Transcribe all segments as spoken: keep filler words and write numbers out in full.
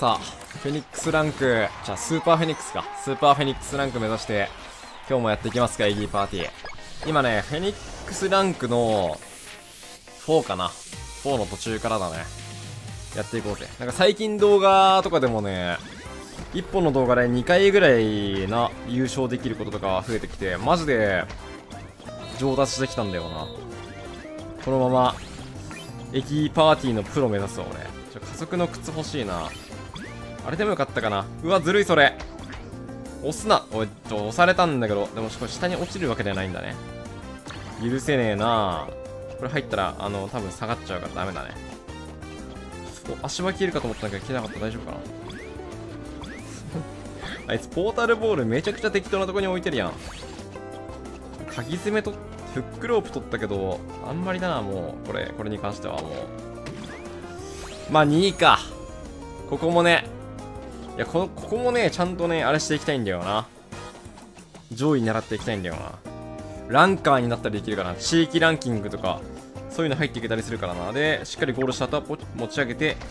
さあ、フェニックスランク、じゃあスーパーフェニックスか。スーパーフェニックスランク目指して、今日もやっていきますか、エギーパーティー。今ね、フェニックスランクの、フォーかな。フォーの途中からだね。やっていこうぜ。なんか最近動画とかでもね、いっぽんの動画でにかいぐらいな優勝できることとか増えてきて、マジで、上達してきたんだよな。このまま、エギーパーティーのプロ目指すわ、俺。ちょ、加速の靴欲しいな。あれでもよかったかな。うわ、ずるいそれ。押すな。おい、ちょ、押されたんだけど。でも、これ下に落ちるわけじゃないんだね。許せねえな。これ入ったら、あの、多分下がっちゃうからダメだね。お、足場消えるかと思ったんだけど、消えなかった。大丈夫かな。あいつ、ポータルボールめちゃくちゃ適当なとこに置いてるやん。鍵爪と、フックロープ取ったけど、あんまりだな、もう。これ、これに関してはもう。まあ、にいか。ここもね、いや、この、ここもね、ちゃんとね、あれしていきたいんだよな。上位狙っていきたいんだよな。ランカーになったりできるかな。地域ランキングとか、そういうの入っていけたりするからな。で、しっかりゴールした後は持ち上げて、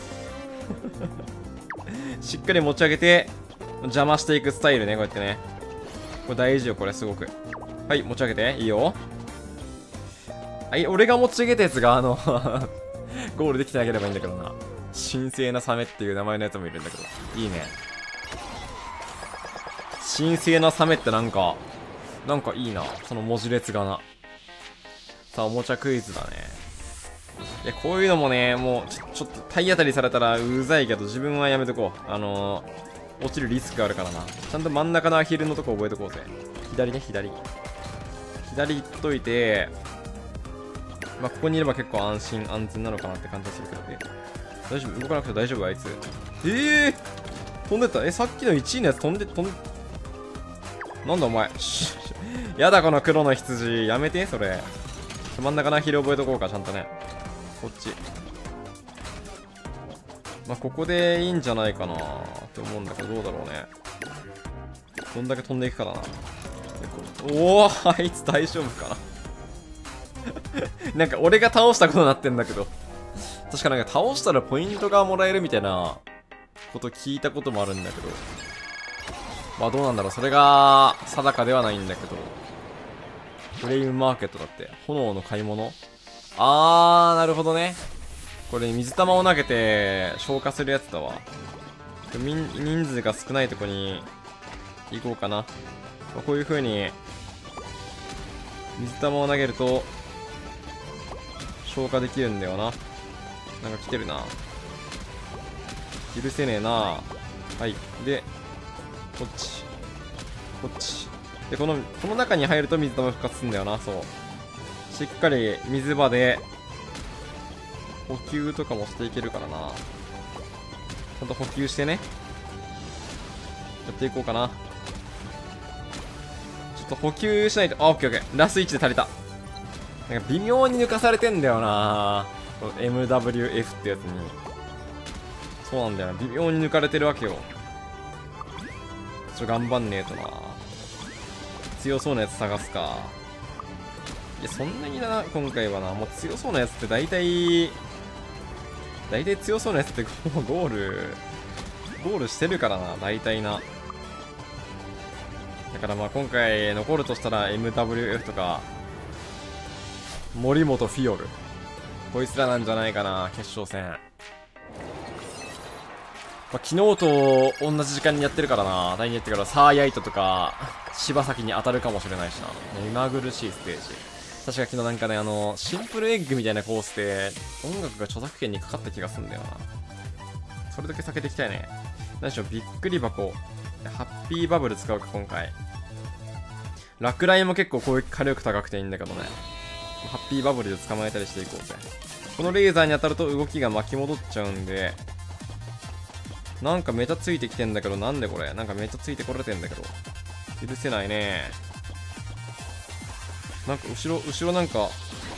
しっかり持ち上げて、邪魔していくスタイルね、こうやってね。これ大事よ、これすごく。はい、持ち上げて。いいよ。はい、俺が持ち上げたやつが、あの、ゴールできてなければいいんだけどな。神聖なサメっていう名前のやつもいるんだけど。いいね。神聖なサメってなんか、なんかいいな。その文字列がな。さあ、おもちゃクイズだね。いや、こういうのもね、もう、ちょ、ちょっと体当たりされたらうざいけど、自分はやめとこう。あのー、落ちるリスクあるからな。ちゃんと真ん中のアヒルのとこ覚えとこうぜ。左ね、左。左行っといて、まあ、ここにいれば結構安心安全なのかなって感じがするけどね。大丈夫？動かなくて大丈夫？あいつ。ええー、飛んでった。え、さっきのいちいのやつ飛んで、飛んで、なんだお前。やだこの黒の羊。やめて、それ。真ん中のアヒル覚えとこうか、ちゃんとね。こっち。まあ、ここでいいんじゃないかなって思うんだけど、どうだろうね。どんだけ飛んでいくからな。おお、あいつ大丈夫かな。なんか俺が倒したことになってんだけど。確かなんか倒したらポイントがもらえるみたいなこと聞いたこともあるんだけど。まあどうなんだろう。それが定かではないんだけど。フレイムマーケットだって。炎の買い物？あー、なるほどね。これ水玉を投げて消化するやつだわ。人数が少ないとこに行こうかな。まあ、こういう風に水玉を投げると消化できるんだよな。なんか来てるな。許せねえな。はい。で、こっち。こっち。で、この、この中に入ると水玉復活するんだよな。そう。しっかり水場で、補給とかもしていけるからな。ちゃんと補給してね。やっていこうかな。ちょっと補給しないと。あ、オッケーオッケー。ラスいちで足りた。なんか微妙に抜かされてんだよな。エムダブリューエフ ってやつに。そうなんだよな。微妙に抜かれてるわけよ。ちょっと頑張んねえとな。強そうなやつ探すか。いや、そんなにな、今回はな。もう強そうなやつって大体、大体強そうなやつってゴール、ゴールしてるからな。大体な。だからまあ今回残るとしたら エムダブリューエフ とか、森本フィオル。こいつらなんじゃないかな、決勝戦。まあ、昨日と同じ時間にやってるからな。第二やってからサーヤイトとか、柴崎に当たるかもしれないしな。目まぐるしいステージ。確か昨日なんかね、あの、シンプルエッグみたいなコースで、音楽が著作権にかかった気がするんだよな。それだけ避けていきたいね。何でしょう、びっくり箱。ハッピーバブル使うか、今回。落雷も結構攻撃火力高くていいんだけどね。ハッピーバブルで捕まえたりしていこうぜ。このレーザーに当たると動きが巻き戻っちゃうんで、なんかめちゃついてきてんだけど、なんでこれなんかめちゃついてこられてんだけど。許せないね。なんか後ろ、後ろなんか、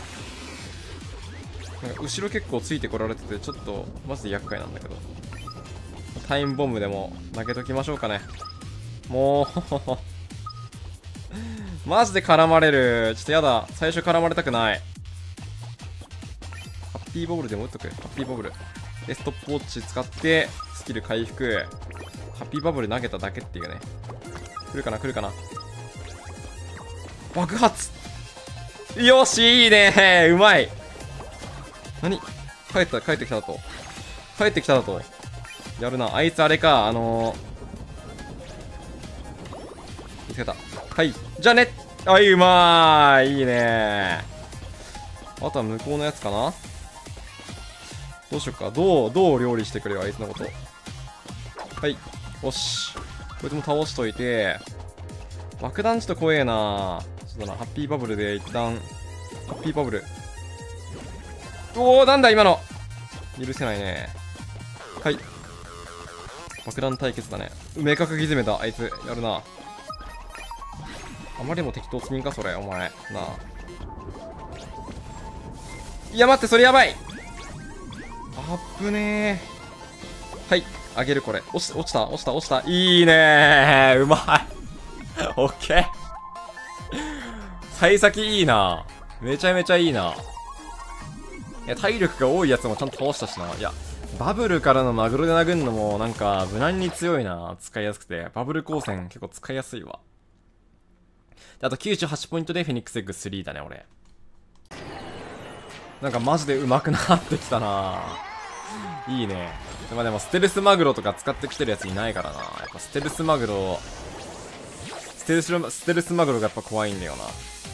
なんか後ろ結構ついてこられてて、ちょっとマジで厄介なんだけど。タイムボムでも投げときましょうかね。もう、マジで絡まれる。ちょっとやだ。最初絡まれたくない。ハッピーボブルでも打っとく。ハッピーボブル。で、ストップウォッチ使って、 スキル回復。ハッピーバブル投げただけっていうね。来るかな来るかな。爆発。よし、いいね。うまい。何帰った、帰ってきただと。帰ってきただと。やるな。あいつあれか、あのー、見つけた。はい。じゃあね。はい、うまーい。いいね。あとは向こうのやつかな。どうしよっか。どう、どう料理してくれよ、あいつのこと。はい。よし。こいつも倒しといて。爆弾ちょっと怖えな。ちょっとな、ハッピーバブルで一旦、ハッピーバブル。おお、なんだ今の。許せないね。はい。爆弾対決だね。明確ギズメだ、あいつ。やるな。あまりにも適当すぎんか、それ、お前。なあ。いや、待って、それやばい。あっぶねー。はい、あげる、これ。落ち、落ちた、落ちた、落ちた。いいねー。うまい。オッケー。幸先いいな。めちゃめちゃいいな。いや、体力が多いやつもちゃんと倒したしな。いや、バブルからのマグロで殴るのもなんか無難に強いな。使いやすくて。バブル光線結構使いやすいわ。であときゅうじゅうはちポイントでフェニックスエッグスリーだね、俺。なんかマジで上手くなってきたないいね。まあでもステルスマグロとか使ってきてるやついないからな。やっぱステルスマグロ、ステルス、ステルスマグロがやっぱ怖いんだよな。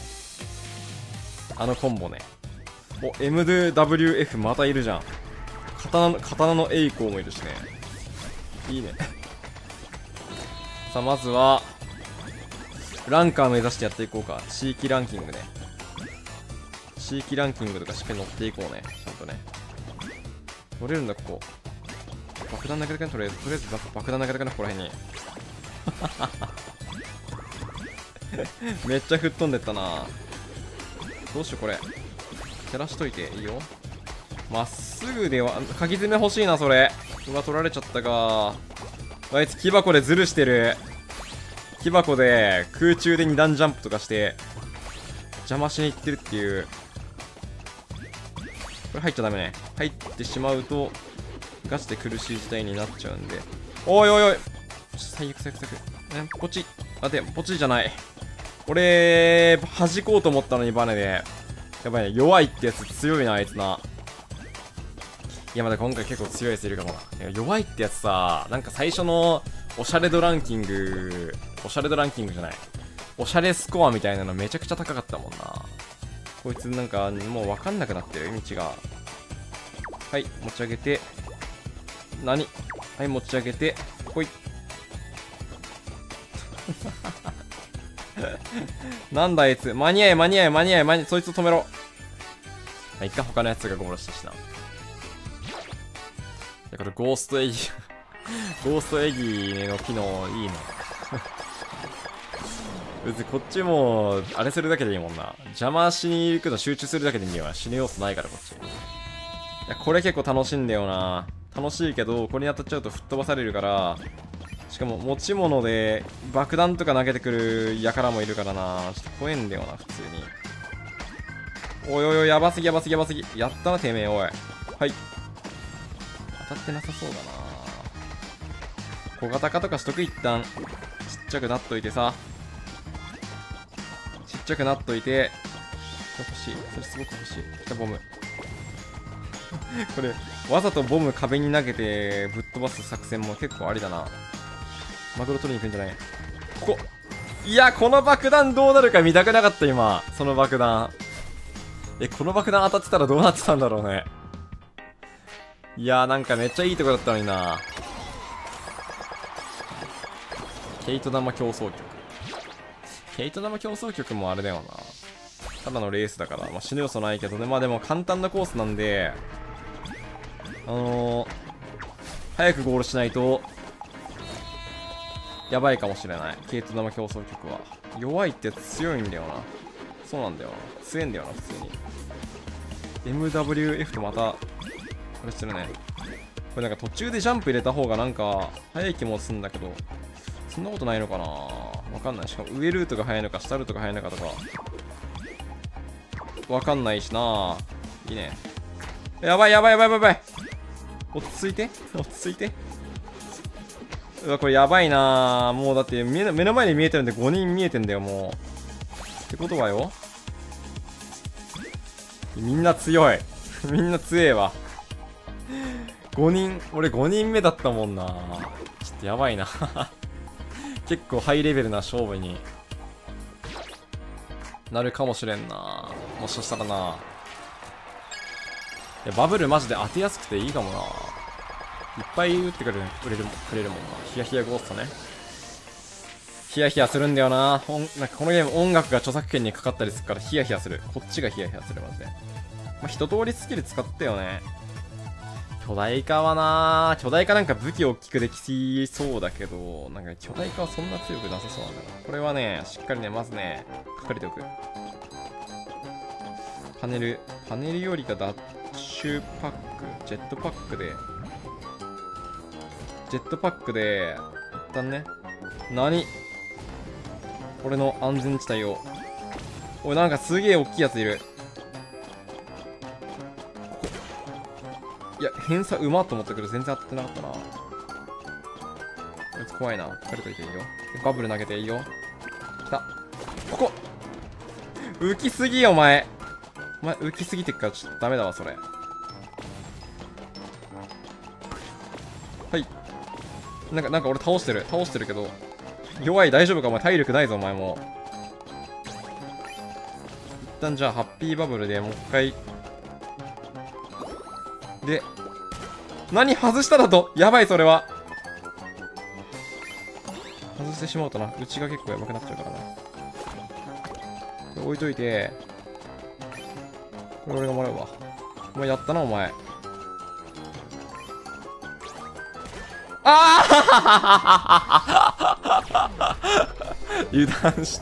あのコンボね。お、エムダブリューエフ またいるじゃん。刀の、刀のエイコーもいるしね。いいね。さあ、まずは、ランカー目指してやっていこうか。地域ランキングね。地域ランキングとかしっかり乗っていこうね。ちゃんとね。乗れるんだ、ここ。爆弾投げたかな、とりあえず。とりあえず爆弾投げたかな、ここら辺に。めっちゃ吹っ飛んでったな。どうしよう、これ。照らしといていいよ。まっすぐでは、鍵爪欲しいな、それ。うわ、取られちゃったか。あいつ木箱でズルしてる。木箱で空中でに段ジャンプとかして邪魔しに行ってるっていう。これ入っちゃダメね。入ってしまうとガチで苦しい事態になっちゃうんで。おいおいおい、最悪最悪最悪。え、こっち。あ、で、こっちじゃない。俺弾こうと思ったのにバネで。やばいね、弱いってやつ強いな、あいつな。いや、まだ今回結構強いやついるかもな。弱いってやつさ、なんか最初のおしゃれ度ランキング、おしゃれ度ランキングじゃない、おしゃれスコアみたいなのめちゃくちゃ高かったもんな。こいつなんかもう分かんなくなってる、道が。はい、持ち上げて。何？はい、持ち上げて。ほい。なんだあいつ。間に合え、間に合え、間に合え、間に合え、そいつを止めろ。まあ、一回他のやつがゴールしたしな。いや、これゴーストエギゴーストエギの機能いいね。別にこっちもあれするだけでいいもんな。邪魔しに行くの集中するだけでいいよな。死ぬ要素ないからこっち。いや、これ結構楽しいんだよな。楽しいけど、これに当たっちゃうと吹っ飛ばされるから。しかも持ち物で爆弾とか投げてくる輩もいるからな。ちょっと怖えんだよな、普通に。おいおいおい、やばすぎやばすぎやばすぎ。やったな、てめえ、おい。はい。当たってなさそうだな。小型化とかしとく、一旦。ちっちゃくなっといてさ。ちっちゃくなっといて。欲しい。それすごく欲しい。来た、ボム。これ、わざとボム壁に投げてぶっ飛ばす作戦も結構ありだな。マグロ取りに行くんじゃない？ここ。いや、この爆弾どうなるか見たくなかった、今。その爆弾。え、この爆弾当たってたらどうなってたんだろうね。いやー、なんかめっちゃいいとこだったのにな。ケイト玉競争曲。ケイト玉競争曲もあれだよな。ただのレースだから、まあ、死ぬ要素ないけどね。まあでも簡単なコースなんで、あのー、早くゴールしないと、やばいかもしれない。ケイト玉競争曲は。弱いってやつ強いんだよな。そうなんだよな。強いんだよな、普通に。エムダブリューエフ とまた、あれしてるね。これなんか途中でジャンプ入れた方がなんか、早い気もするんだけど、そんなことないのかな？わかんない。しかも上ルートが早いのか、下ルートが早いのかとか、わかんないしな。いいね。やばいやばいやばいやばい。落ち着いて。落ち着いて。 うわ、これやばいな。もうだって目の目の前に見えてるんでごにん見えてんだよ、もう。ってことはよ。みんな強い。みんな強えわ。ごにん、俺ごにんめだったもんな。ちょっとやばいな。結構ハイレベルな勝負になるかもしれんな。もしかしたらな。いや、バブルマジで当てやすくていいかもな。いっぱい打ってくれる、くれる、くれるもんな。ヒヤヒヤゴーストね。ヒヤヒヤするんだよな。おんなんかこのゲーム音楽が著作権にかかったりするからヒヤヒヤする。こっちがヒヤヒヤする、マジで。まあ、一通りスキル使ったよね。巨大化はなー、巨大化なんか武器大きくできそうだけど、なんか巨大化はそんな強くなさそうなんだな。これはね、しっかりね、まずね、隠れておく。パネル、パネルよりかダッシュパック、ジェットパックで、ジェットパックで、一旦ね、何俺の安全地帯を。おい、なんかすげえ大きいやついる。いや、偏差うまっと思ったけど全然当たってなかったな。こいつ怖いな。隠れといていいよ。バブル投げていいよ。来た。ここ浮きすぎよ、お前。お前浮きすぎてっからちょっとダメだわ、それ。はい。なんか、なんか俺倒してる。倒してるけど。弱い、大丈夫かお前。体力ないぞ、お前も。一旦じゃあ、ハッピーバブルでもう一回。で、何外しただとやばい、それは。外してしまうとな。うちが結構やばくなっちゃうからな。これ置いといて。これ俺がもらうわ。お前やったな、お前。ああ油断した。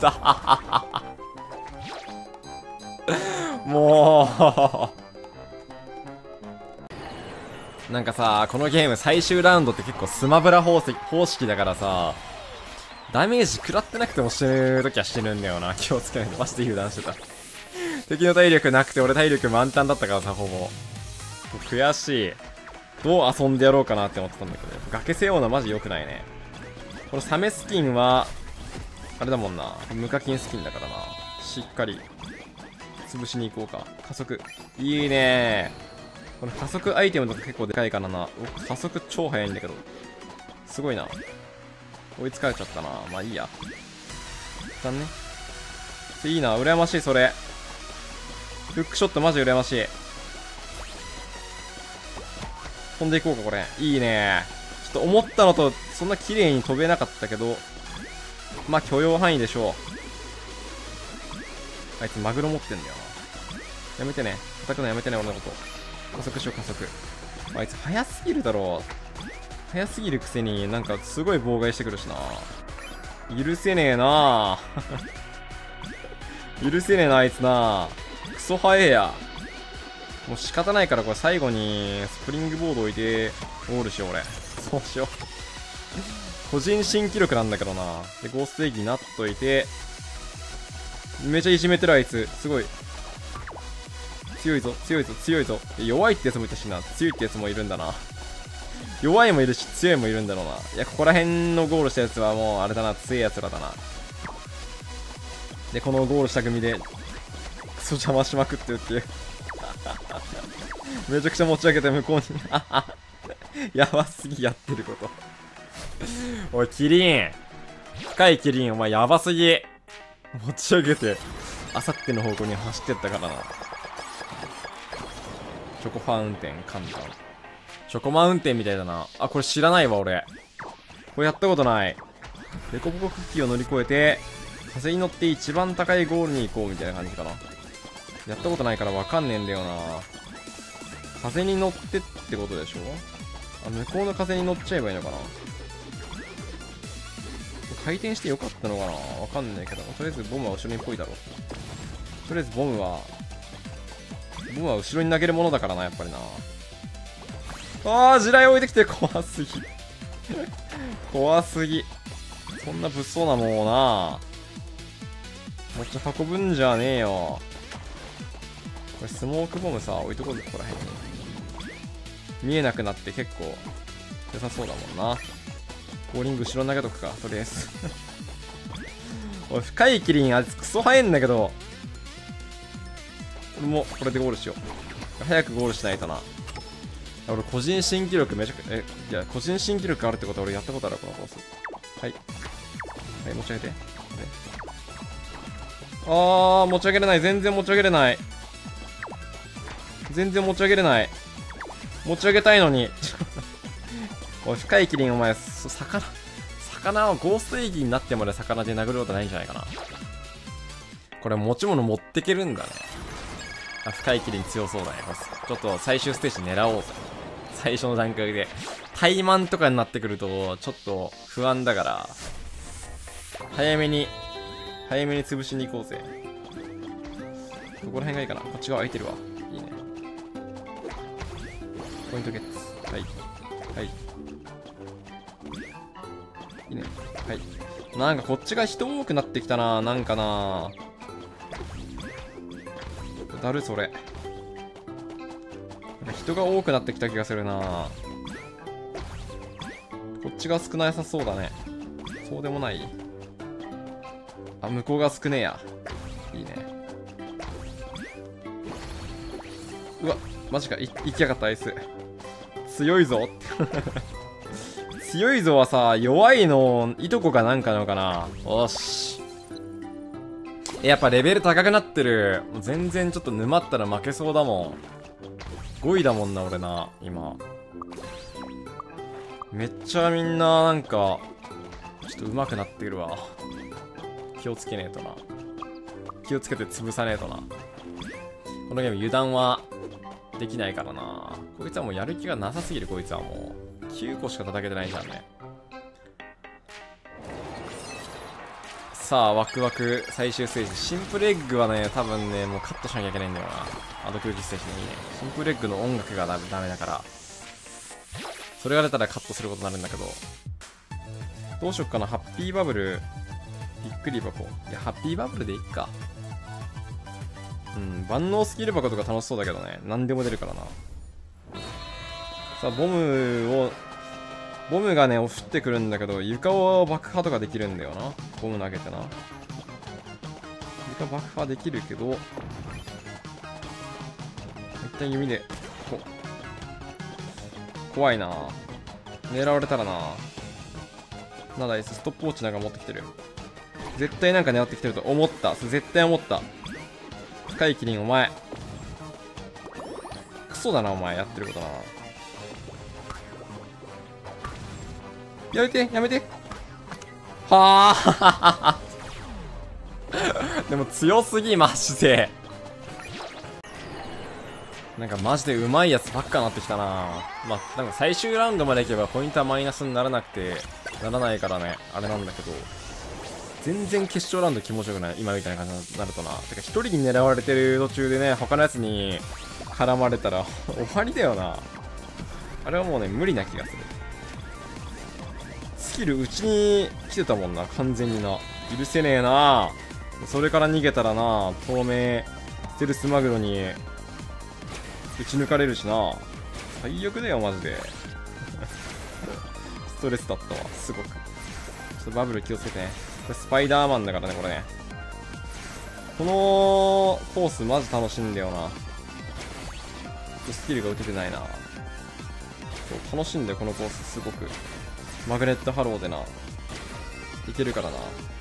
もうなんかさ、このゲーム最終ラウンドって結構スマブラ方式方式だからさ、ダメージ食らってなくても死ぬときは死ぬんだよな。気をつけないと。マジで油断してた。敵の体力なくて俺体力満タンだったからさ、ほぼ。悔しい。どう遊んでやろうかなって思ってたんだけど、崖背負うのマジ良くないね。このサメスキンは、あれだもんな。無課金スキンだからな。しっかり、潰しに行こうか。加速。いいねー。この加速アイテムとか結構でかいからな。加速超速いんだけど。すごいな。追いつかれちゃったな。まあいいや。一旦ね。いいな。羨ましい、それ。フックショットマジ羨ましい。飛んでいこうか、これ。いいね。ちょっと思ったのと、そんな綺麗に飛べなかったけど、まあ許容範囲でしょう。あいつマグロ持ってんだよな。やめてね。叩くのやめてね、俺のこと。加速しよう、加速。あいつ早すぎるだろう。早すぎるくせになんかすごい妨害してくるしな。許せねえな許せねえな、あいつな。クソ早えや。もう仕方ないからこれ最後にスプリングボード置いてゴールしよう俺。そうしよう。個人新記録なんだけどな。で、ゴーストエッギになっといて、めちゃいじめてるあいつ。すごい。強いぞ、強いぞ、強いぞ。弱いってやつもいたしな。強いってやつもいるんだな。弱いもいるし強いもいるんだろうな。いや、ここら辺のゴールしたやつはもうあれだな。強いやつらだな。で、このゴールした組で、クソ邪魔しまくってるっていう。めちゃくちゃ持ち上げて向こうにやばすぎやってることおいキリン、深いキリンお前やばすぎ。持ち上げてあさっての方向に走ってったからな。チョコファウンテン簡単。チョコマウンテンみたいだな。あ、これ知らないわ俺。これやったことない。デコボコクッキーを乗り越えて風に乗って一番高いゴールに行こうみたいな感じかな。やったことないからわかんねえんだよな。風に乗ってってことでしょ。あ、向こうの風に乗っちゃえばいいのかな。回転してよかったのかな、わかんないけど、とりあえずボムは後ろにっぽいだろう。とりあえずボムはボムは後ろに投げるものだからな、やっぱりな。あー、地雷置いてきて怖すぎ怖すぎ。そんな物騒なもんをな持ち運ぶんじゃねえよ。これスモークボムさ置いとこうぜ、ここら辺に。見えなくなって結構良さそうだもんな。 ボーリング後ろ投げとくか、とりあえず。おい、深いキリン、あいつクソ速いんだけど。俺もこれでゴールしよう。早くゴールしないとな。俺、個人新記録めちゃく、え、いや、個人新記録あるってことは俺やったことあるこのコース。はい。はい、持ち上げて。あー、持ち上げれない。全然持ち上げれない。全然持ち上げれない。持ち上げたいのに。おい、深いキリン、お前、魚、魚をゴーストエイギーになってまで魚で殴ることないんじゃないかな。これ、持ち物持ってけるんだね。あ、深いキリン強そうだね。ちょっと最終ステージ狙おうぜ。最初の段階で。怠慢とかになってくると、ちょっと不安だから、早めに、早めに潰しに行こうぜ。どこら辺がいいかな。こっち側空いてるわ。いいね。ポイントゲッツ。はい。はい。いいね。はい。なんかこっちが人多くなってきたな。なんかな。だるそれ。なんか人が多くなってきた気がするな。こっちが少なさそうだね。そうでもない。あ、向こうが少ねえや。いいね。うわ、マジか。い、行きやがった、あいつ。強いぞって。強いぞはさ、弱いの、いとこかなんかなのかな。おし。やっぱレベル高くなってる。全然ちょっと沼ったら負けそうだもん。ごいだもんな、俺な、今。めっちゃみんな、なんか、ちょっと上手くなってくるわ。気をつけねえとな。気をつけて潰さねえとな。このゲーム油断はできないからな。こいつはもうやる気がなさすぎる、こいつはもう。きゅうこしか叩けてないじゃんね。さあ、ワクワク最終ステージ。シンプルエッグはね、多分ね、もうカットしなきゃいけないんだよな。アド空気ステージでいいね。シンプルエッグの音楽がダメだから。それが出たらカットすることになるんだけど。どうしよっかな。ハッピーバブル。びっくり箱。いや、ハッピーバブルでいっか。うん、万能スキル箱とか楽しそうだけどね。何でも出るからな。さあ、ボムを、ボムがね、降ってくるんだけど、床を爆破とかできるんだよな。ボム投げてな。床爆破できるけど、一旦弓で、こ怖いな。狙われたらな。なんだい、ストップウォッチなんか持ってきてる。絶対なんか狙ってきてると思った。絶対思った。深いキリン、お前。クソだな、お前。やってることな。やめて、やめて。はあでも強すぎ、マジで。なんかマジでうまいやつばっかなってきたな。まあ、なんか最終ラウンドまでいけばポイントはマイナスにならなくて、ならないからね、あれなんだけど。全然決勝ラウンド気持ちよくない。今みたいな感じになるとな。てか一人に狙われてる途中でね、他のやつに絡まれたら終わりだよな。あれはもうね、無理な気がする。スキルうちに来てたもんな、完全にな。許せねえな。それから逃げたらな、透明ステルスマグロに打ち抜かれるしな。最悪だよ、マジで。ストレスだったわ、すごく。ちょっとバブル気をつけてね。これスパイダーマンだからね、これね。このコースマジ楽しいんだよな。スキルが打ててないな。そう楽しいんだよ、このコース、すごく。マグネットハローでな。いけるからな。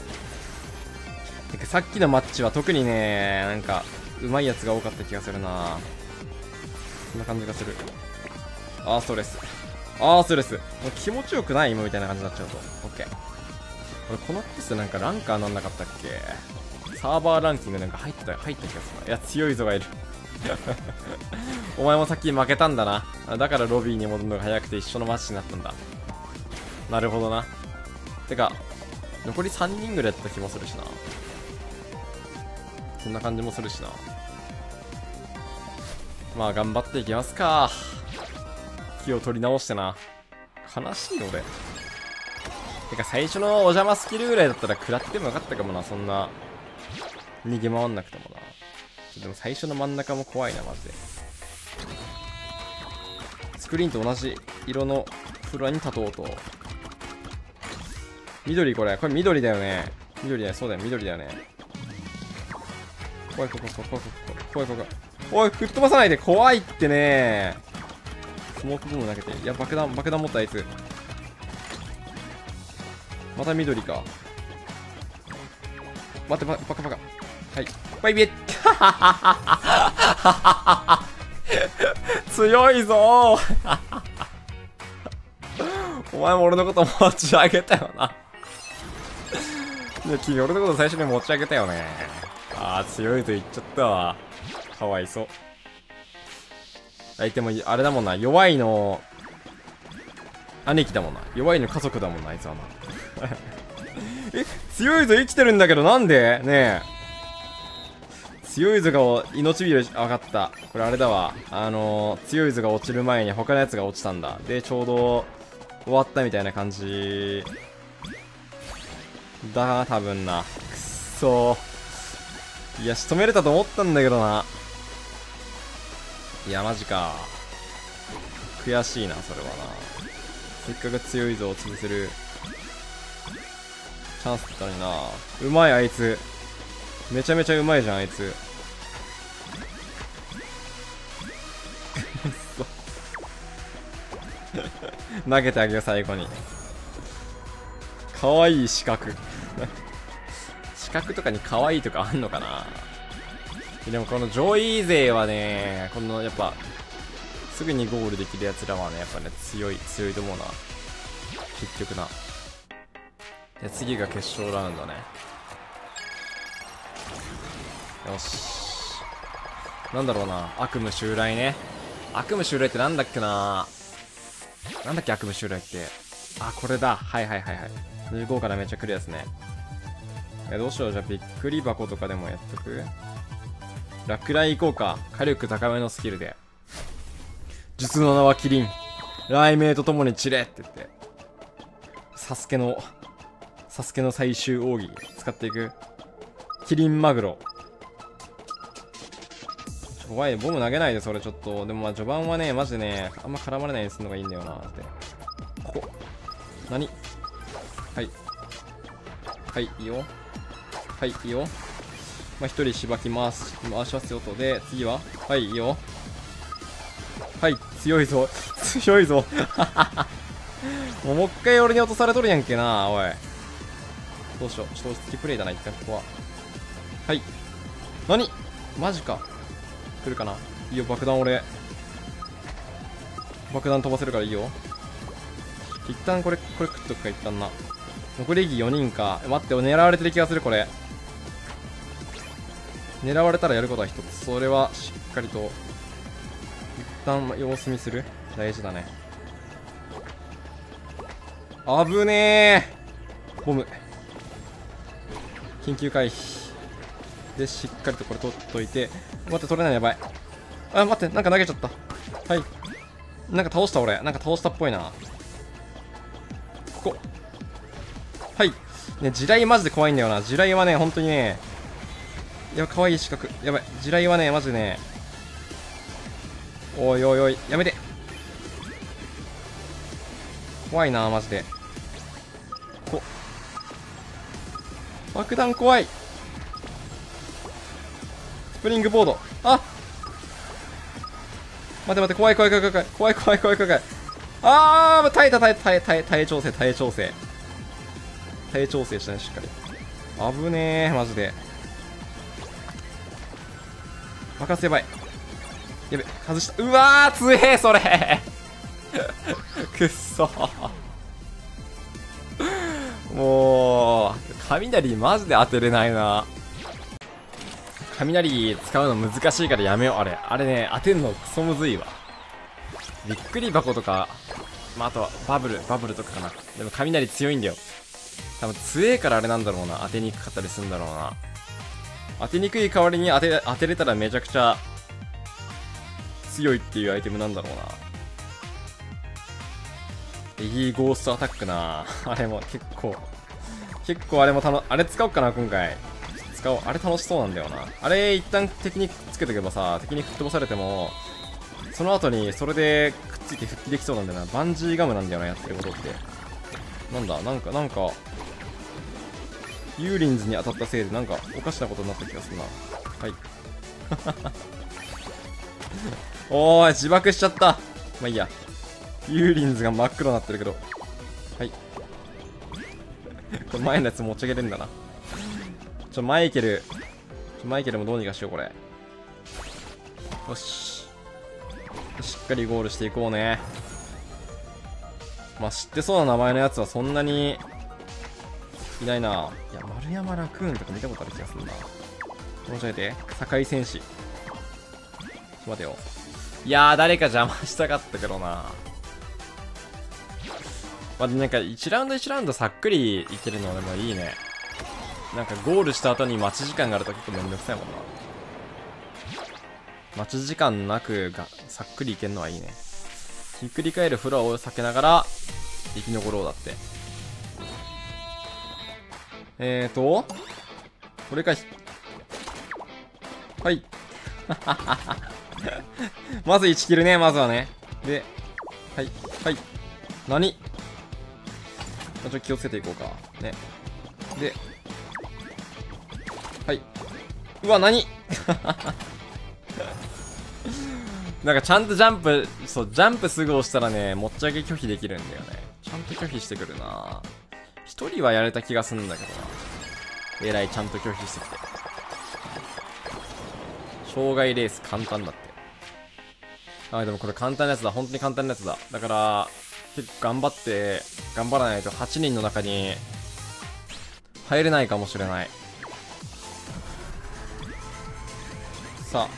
てかさっきのマッチは特にね、なんか、うまいやつが多かった気がするな。こんな感じがする。あー、ストレス。あー、ストレス。もう気持ちよくない今みたいな感じになっちゃうと。オッケー。俺このコースなんかランカーなんなかったっけ？サーバーランキングなんか入ってた、入った気がする。いや、強いぞがいる。お前もさっき負けたんだな。だからロビーに戻るのが早くて一緒のマッチになったんだ。なるほどな。てか、残りさんにんぐらいやった気もするしな。そんな感じもするしな。まあ頑張っていきますか。気を取り直してな。悲しい俺。てか最初のお邪魔スキルぐらいだったら食らってもよかったかもな。そんな逃げ回んなくてもな。でも最初の真ん中も怖いな、マジで。スクリーンと同じ色のフロアに立とうと緑これ。これ緑だよね。緑だよ。そうだよ。緑だよね。怖い、怖い、怖い、怖い、怖い、怖い、怖い。おい、吹っ飛ばさないで。怖いってね。スモークボム投げて。いや、爆弾、爆弾持ったあいつ。また緑か。待って、バカバカ。はい。バイビエ強いぞーお前も俺のこと持ち上げたよな。いや、君俺のこと最初に持ち上げたよね。あー、強いと言っちゃったわ。かわいそう。相手も、あれだもんな。弱いの、兄貴だもんな。弱いの家族だもんな、あいつはな。え、強いぞ生きてるんだけど、なんでねえ。強いぞが命拾い、分かった。これあれだわ。あのー、強いぞが落ちる前に他のやつが落ちたんだ。で、ちょうど終わったみたいな感じだ、多分な。くっそー。いや、仕留めれたと思ったんだけどな。いや、マジか。悔しいな、それはな。せっかく強いぞを潰せるチャンスだったのにな。うまい、あいつ。めちゃめちゃうまいじゃん、あいつ。投げてあげよう、最後に。かわいい四角。四角とかに可愛いとかあんのかな。でもこの上位勢はね、このやっぱすぐにゴールできるやつらはね、やっぱね、強い強いと思うな、結局な。で、次が決勝ラウンドね。よし、なんだろうな。悪夢襲来ね。悪夢襲来ってなんだっけな。なんだっけ悪夢襲来って。あ、これだ。はいはいはいはい。じゅうごからめっちゃ来るやつね。え、どうしよう。じゃあびっくり箱とかでもやっとく。落雷行こうか。火力高めのスキルで。術の名はキリン。雷鳴とともに散れって言って。サスケの、サスケの最終奥義使っていく。キリンマグロ。怖い、ボム投げないで、それちょっと。でもまあ序盤はね、マジでね、あんま絡まれないようにするのがいいんだよなって。ここ。何？はい。はい、いいよ。はい、いいよ。まあ、一人しばき回す、回しますよと。で、次ははい、いいよ。はい、強いぞ。強いぞ。もう、もう一回俺に落とされとるやんけな、おい。どうしよう。ちょっと落ち着きプレイだな、一回ここは。はい。何？マジか。来るかな。いいよ、爆弾俺。爆弾飛ばせるからいいよ。一旦これ、これ食っとくか、一旦な。残り議よにんか。待って、狙われてる気がする、これ。狙われたらやることは一つ。それは、しっかりと、一旦様子見する。大事だね。危ねー。ボム。緊急回避。で、しっかりとこれ取っといて。待って、取れない、やばい。あ、待って、なんか投げちゃった。はい。なんか倒した、俺。なんか倒したっぽいな。ここ。はい。ね、地雷マジで怖いんだよな。地雷はね、本当にね。いや、可愛い四角。やばい。地雷はね、マジでね。おいおいおい、やめて。怖いな、マジで。こ。爆弾怖い。スプリングボード。あ、待て待て、怖い怖い怖い怖い怖い怖い怖い怖い怖い。あー、耐えた耐えた耐え耐え耐え調整耐え調整耐え調整したね、しっかり。危ねえ、マジで。爆発やばい。やべ、外した。うわー、強え、それくっそもう、雷マジで当てれないな。雷使うの難しいからやめよう。あれ、あれね、当てんのクソむずいわ。びっくり箱とか、まあ、あとはバブル、バブルとかかな。でも雷強いんだよ。多分強えからあれなんだろうな。当てにくかったりするんだろうな。当てにくい代わりに当て、当てれたらめちゃくちゃ強いっていうアイテムなんだろうな。エギーゴーストアタックな。あれも結構、結構あれもたの、あれ使おうかな、今回。使おう。あれ楽しそうなんだよな。あれ一旦敵にくっつけとけばさ、敵に吹っ飛ばされても、その後にそれでくっついて復帰できそうなんだよな。バンジーガムなんだよな、やってることって。なんだ、なんか、なんか、 ユーリンズに当たったせいでなんかおかしなことになった気がするな。はいおーい、自爆しちゃった。まあいいや。ユーリンズが真っ黒になってるけど。はい。これ前のやつ持ち上げれるんだな。ちょ、マイケル。ちょマイケルもどうにかしよう、これ。よし。しっかりゴールしていこうね。まあ、知ってそうな名前のやつはそんなにいないな。いや、丸山ラクーンとか見たことある気がするな。申し上げて、堺戦士。ちょっと待てよ。いやー、誰か邪魔したかったけどな。まあ、なんかいちラウンドいちラウンドさっくりいけるのでもいいね。なんかゴールした後に待ち時間があると結構めんどくさいもんな。待ち時間なくがさっくりいけるのはいいね。ひっくり返るフロアを避けながら生き残ろうだって。えーとこれかひはいまずいちキルね、まずはね。ではいはい何ちょっと気をつけていこうかね。ではい、うわ何なんかちゃんとジャンプ、そう、ジャンプすぐ押したらね、持ち上げ拒否できるんだよね。ちゃんと拒否してくるな。一人はやれた気がするんだけどな。えらいちゃんと拒否してきて。障害レース簡単だって。あ、でもこれ簡単なやつだ。本当に簡単なやつだ。だから、結構頑張って、頑張らないとはちにんの中に入れないかもしれない。さあ。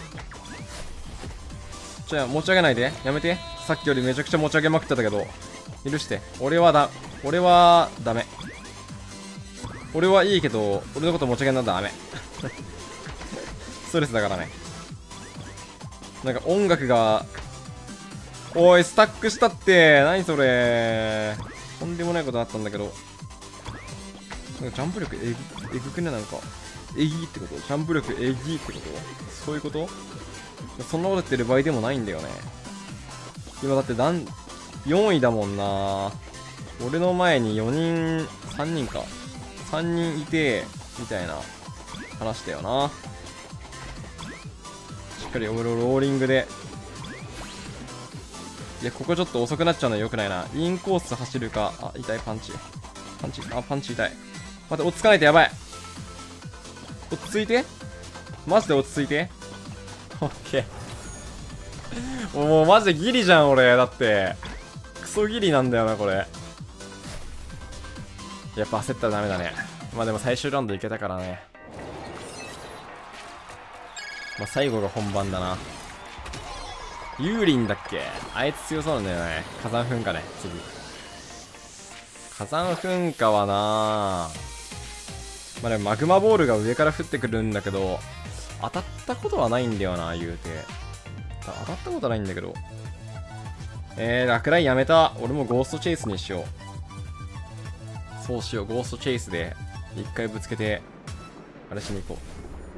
じゃあ持ち上げないで。やめて。さっきよりめちゃくちゃ持ち上げまくってたけど。許して。俺はだ、俺はダメ。俺はいいけど、俺のこと持ち上げんなんだダメ。ストレスだからね。なんか音楽が、おい、スタックしたって。何それ。とんでもないことあったんだけど。なんかジャンプ力えぐ、えぐくねなんか。えぎってこと？ジャンプ力えぎってこと？そういうこと？そんなこと言ってる場合でもないんだよね。今だってなんよんいだもんな。俺の前によにん、さんにんか。さんにんいて、みたいな話だよな。しっかり俺ローリングで。いや、ここちょっと遅くなっちゃうのは良くないな。インコース走るか。あ、痛い、パンチ。パンチ、あ、パンチ痛い。待って、落ち着かないとやばい。落ち着いて。マジで落ち着いて。オッケー。もうマジでギリじゃん俺。だってクソギリなんだよなこれ。やっぱ焦ったらダメだね。まあでも最終ラウンドいけたからね。まあ最後が本番だな。ユーリンだっけ。あいつ強そうなんだよね。火山噴火ね。次火山噴火はな、まあでもマグマボールが上から降ってくるんだけど、当たったことはないんだよな、言うて。当たったことはないんだけど。えー、落雷やめた。俺もゴーストチェイスにしよう。そうしよう、ゴーストチェイスで一回ぶつけて、あれしに行こう。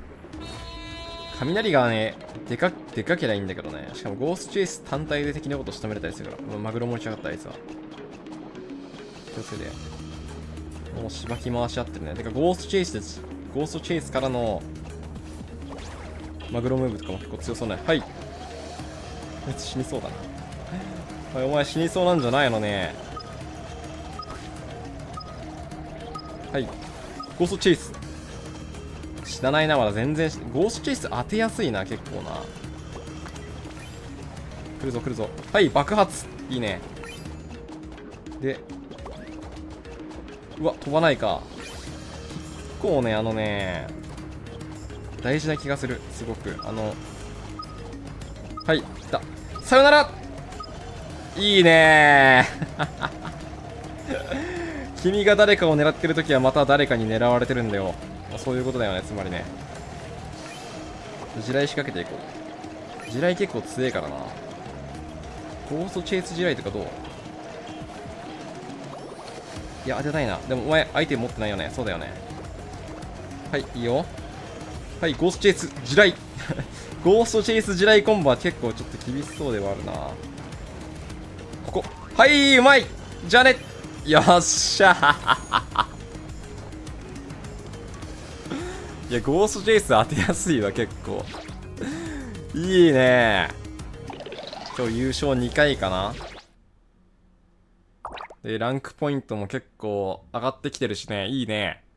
雷がね、でか、でかけりゃいいんだけどね。しかもゴーストチェイス単体で敵のこと仕留めれたりするから。マグロ持ち上がったあいつは。気をつけて。もうしばき回し合ってるね。てか、ゴーストチェイスです。ゴーストチェイスからの、マグロムーブとかも結構強そうね。はい。こいつ死にそうだな。はい、お前死にそうなんじゃないのね。はい。ゴーストチェイス。知らないな、まだ全然。ゴーストチェイス当てやすいな、結構な。来るぞ、来るぞ。はい、爆発。いいね。で、うわ、飛ばないか。結構ね、あのね、大事な気がする。すごく。あの、はい、来た。さよなら。いいねー。君が誰かを狙ってるときはまた誰かに狙われてるんだよ。そういうことだよね、つまりね。地雷仕掛けていこう。地雷結構強いからな。ゴーストチェイス地雷とかどう？いや、当てたいな。でもお前、アイテム持ってないよね。そうだよね。はい、いいよ。はい、ゴーストチェイス地雷。ゴーストチェイス地雷コンボは結構ちょっと厳しそうではあるな。ここ。はい、うまいじゃあね。よっしゃいや、ゴーストジェイス当てやすいわ、結構。いいね。今日優勝にかいかな。で、ランクポイントも結構上がってきてるしね、いいね。